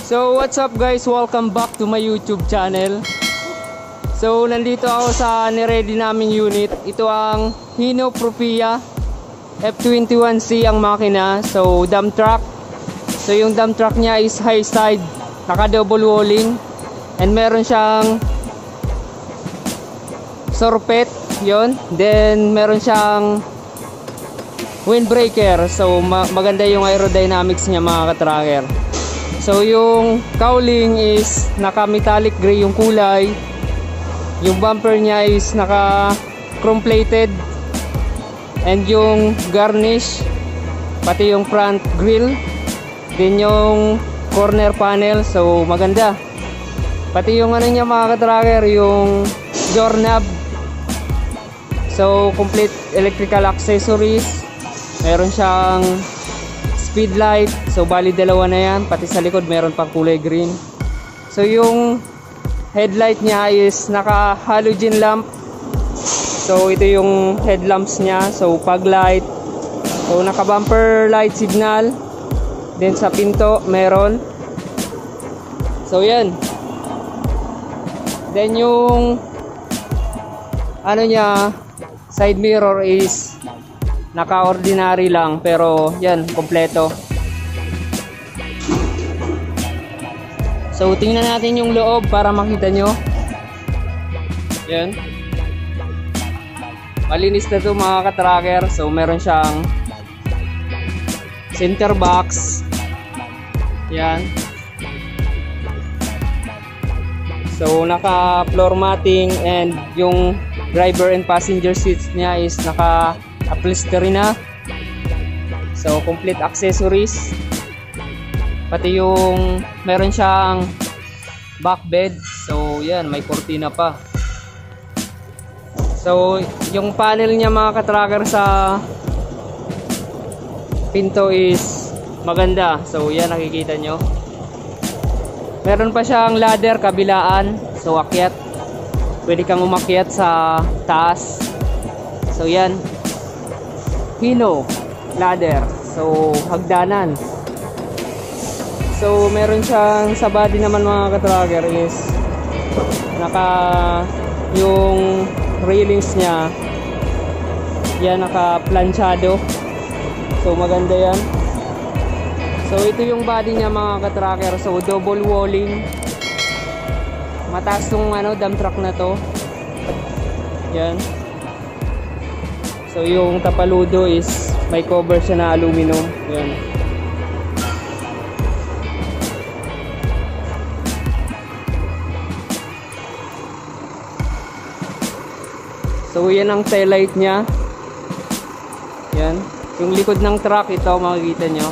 So what's up guys, welcome back to my YouTube channel. So nandito ako sa niready naming unit. Ito ang Hino Propia F21C ang makina. So dump truck. So yung dump truck niya is high side, naka double walling, and meron siyang sorpet yon. Then meron siyang windbreaker. So maganda yung aerodynamics niya mga ka-tracker. So yung cowling is naka metallic gray yung kulay. Yung bumper niya is naka chrome plated. And yung garnish, pati yung front grille, din yung corner panel, so maganda. Pati yung ano niya mga ka-tracker, yung doorknob. So complete electrical accessories. Meron siyang speed light, so bali dalawa na yan, pati sa likod meron pang kulay green. So yung headlight niya is naka halogen lamp. So ito yung headlamps niya, so fog light. So naka bumper light signal. Then sa pinto meron. So yan. Then yung ano niya, side mirror is naka-ordinary lang, pero yan, kompleto. So tingnan natin yung loob para makita nyo. Yan, malinis na to mga ka-tracker. So meron siyang center box. Yan. So naka floor matting, and yung driver and passenger seats niya is naka upholstery na. So complete accessories. Pati yung meron siyang back bed. So yan, may kortina pa. So yung panel niya mga ka-tracker sa pinto is maganda. So yan, nakikita nyo. Meron pa siyang ladder kabilaan. So akyat, pwede kang umakyat sa taas. So yan, Hino ladder. So hagdanan. So meron siyang sa body naman mga ka-tracker is naka yung railings niya yan, naka planchado. So maganda yan. So ito yung body niya mga ka-tracker. So double walling. Mataas tong ano, dump truck na to. Yan. So yung tapaludo is may cover siya na aluminum. Yan. So yan ang tail light niya. Yan. Yung likod ng truck, ito makikita nyo.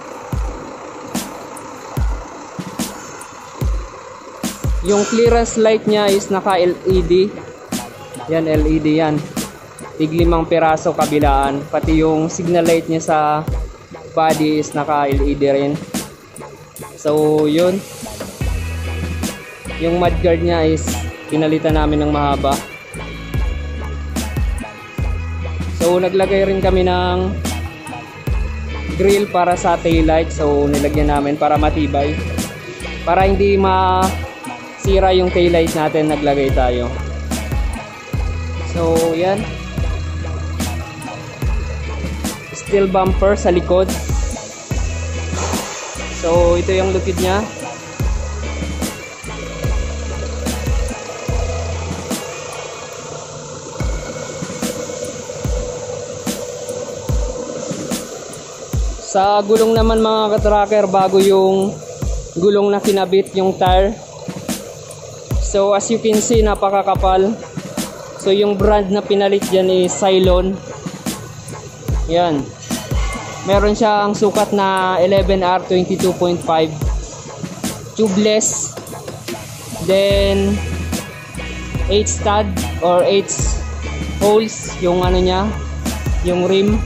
Yung clearance light niya is naka LED. Yan, LED yan. Tig-5 piraso kabilaan. Pati yung signal light niya sa body is naka LED rin. So yun. Yung mudguard niya is pinalitan namin ng mahaba. So naglagay rin kami ng grill para sa tail light. So nilagyan namin para matibay, para hindi masira yung tail light natin, naglagay tayo. So yan, steel bumper sa likod. So ito yung lukid niya. Sa gulong naman mga ka-tracker, bago yung gulong na kinabit, yung tire. So as you can see, napakakapal. So yung brand na pinalit dyan is Cylon. Yan. Meron siyang sukat na 11R 22.5. Tubeless. Then 8 stud or 8 holes yung ano niya, yung rim.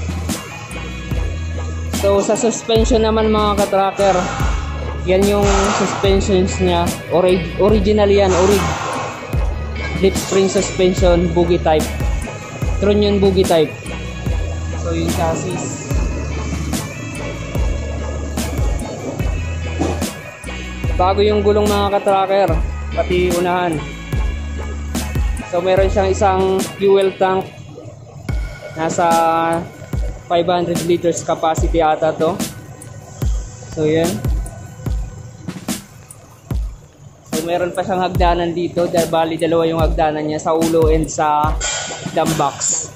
So sa suspension naman mga ka-tracker, yan yung suspensions niya. Original yan, lip spring suspension, boogie type. Trunnion boogie type. So yung chassis. Bago yung gulong mga ka-tracker, pati unahan. So meron siyang isang fuel tank. Nasa 500 liters capacity ata to. So yan. So meron pa siyang hagdanan dito. Bali dalawa yung hagdanan niya, sa ulo and sa dump box.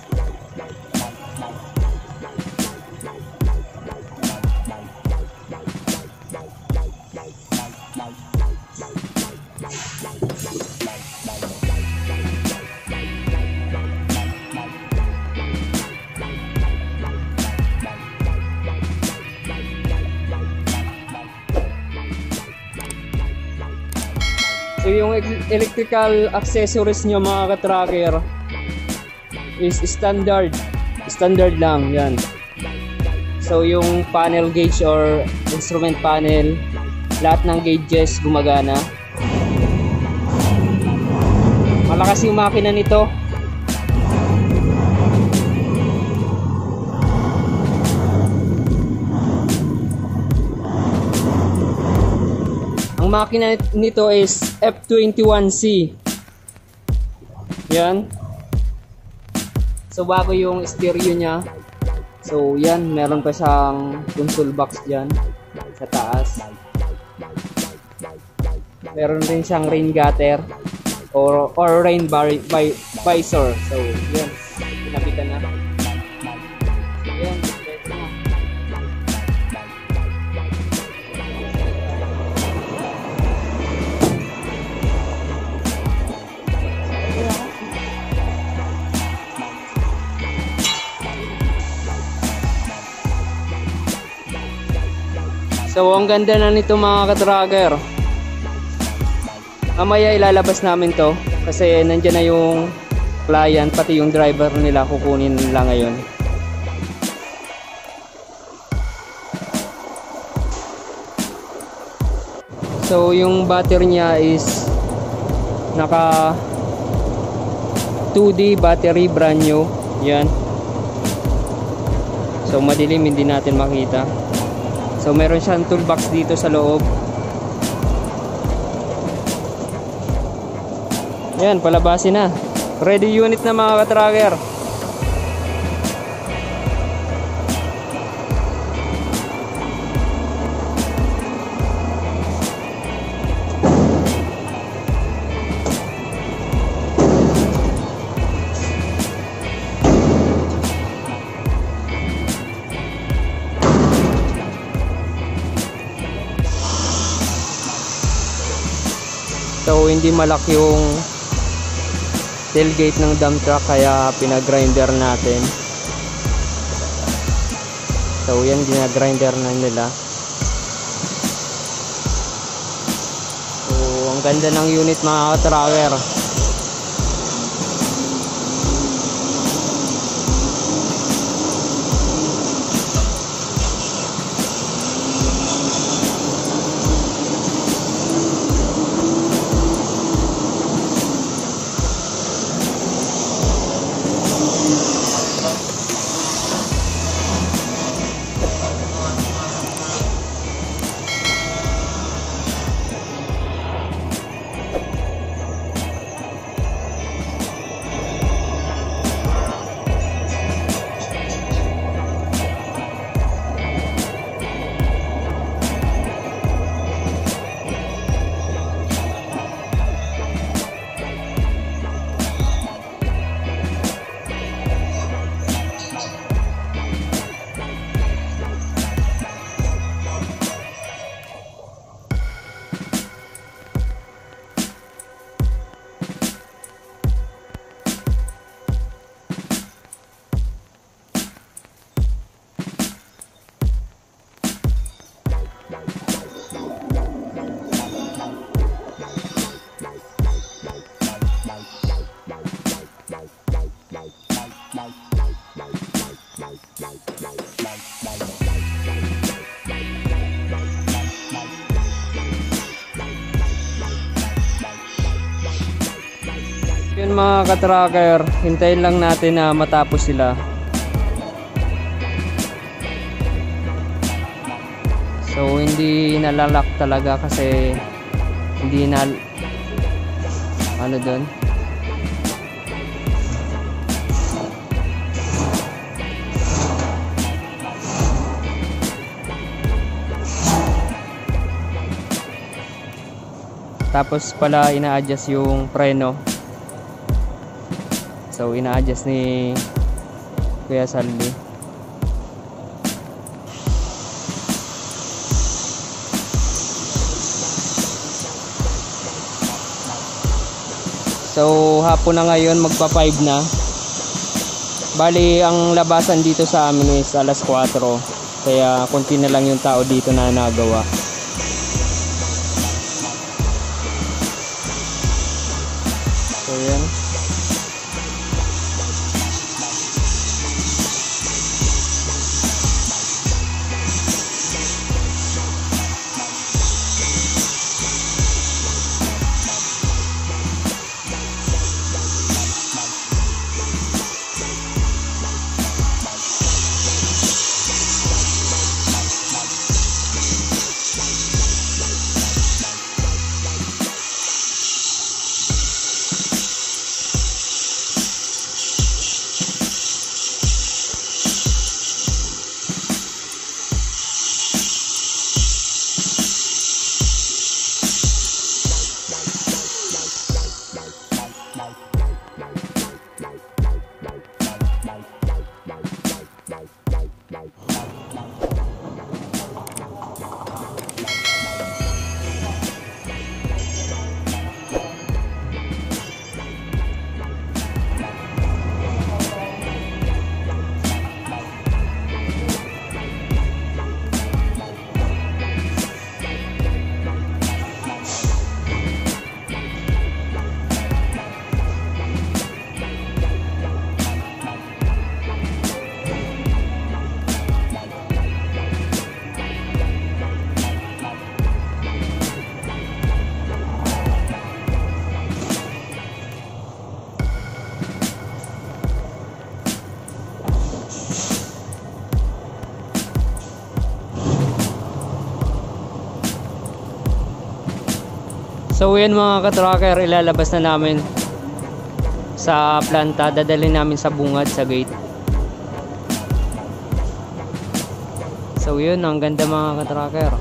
So yung electrical accessories nyo mga ka-tracker is standard lang yan. So yung panel gauge or instrument panel, lahat ng gauges gumagana. Malakas yung makina nito. Ang makina nito is F21C. Yan. So bago yung stereo niya. So yan, meron pa siyang console box dyan sa taas. Meron rin siyang rain gutter or rain visor. So yan, pinapitan na. Yan. So ang ganda na nito mga ka-tracker. Mamaya ilalabas namin to kasi nandiyan na yung client, pati yung driver nila kukunin nila ngayon. So yung battery niya is naka 2D battery, brand new. Yan. So madilim, hindi natin makita. So meron siyang toolbox dito sa loob. Yan, palabasin na. Ready unit na mga ka-tracker. So hindi malaki yung tailgate ng dump truck kaya pinagrinder natin. So yan, ginagrinder na nila. So ang ganda ng unit mga ka-tracker. Yun mga ka-tracker, hintayin lang natin na matapos sila. So hindi nalalak talaga kasi hindi na ano doon. Tapos pala ina-adjust yung preno. So ina-adjust ni Kuya Saldi. So hapon na ngayon, magpa 5 na. Bali ang labasan dito sa amin is alas 4. Kaya konti na lang yung tao dito na nagawa. So yan. So yan mga ka-tracker, ilalabas na namin sa planta, dadalhin namin sa bungad, sa gate. So yun, ang ganda mga ka-tracker.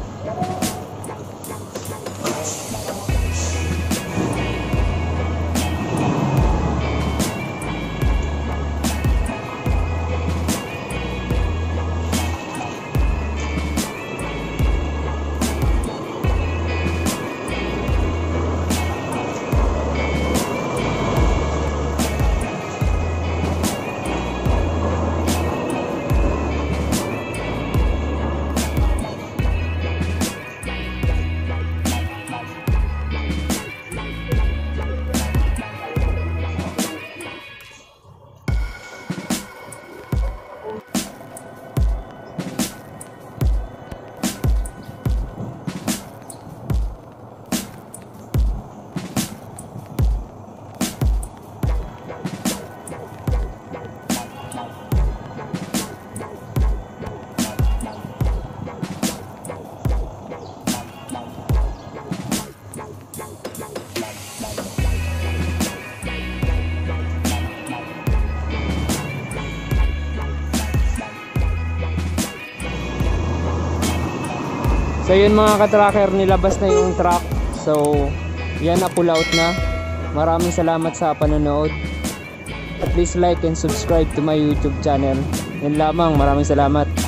So yun mga ka-tracker, nilabas na yung truck. So yan, na pull out na. Maraming salamat sa panonood. Please like and subscribe to my YouTube channel. Yan lamang, maraming salamat.